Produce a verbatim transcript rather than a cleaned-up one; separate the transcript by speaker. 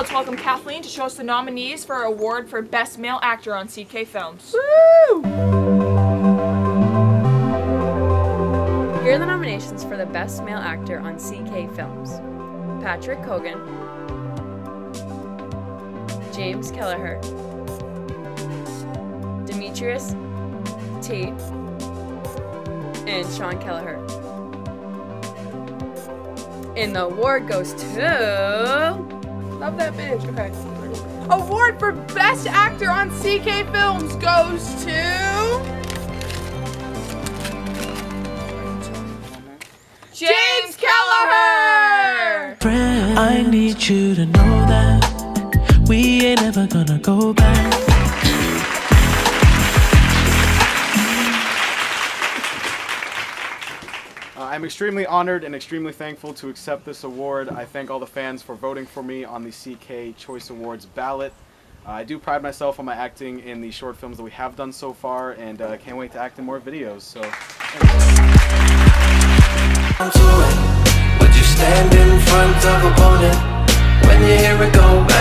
Speaker 1: let's welcome Kathleen to show us the nominees for our award for Best Male Actor on C K Films.
Speaker 2: Woo!
Speaker 3: Here are the nominations for the Best Male Actor on C K Films. Patrick Cogan, James Kelleher, Demetrius Tate, and Sean Kelleher. And the award goes to...
Speaker 2: Love that bitch. Okay. Award for Best Actor on C K Films goes to... James Kelleher!
Speaker 4: I need you to know that we ain't ever gonna go back.
Speaker 5: Uh, I'm extremely honored and extremely thankful to accept this award. I thank all the fans for voting for me on the C K Choice Awards ballot. Uh, I do pride myself on my acting in the short films that we have done so far, and I uh, can't wait to act in more videos. So.
Speaker 6: Would you stand in front of a opponent when you hear it go?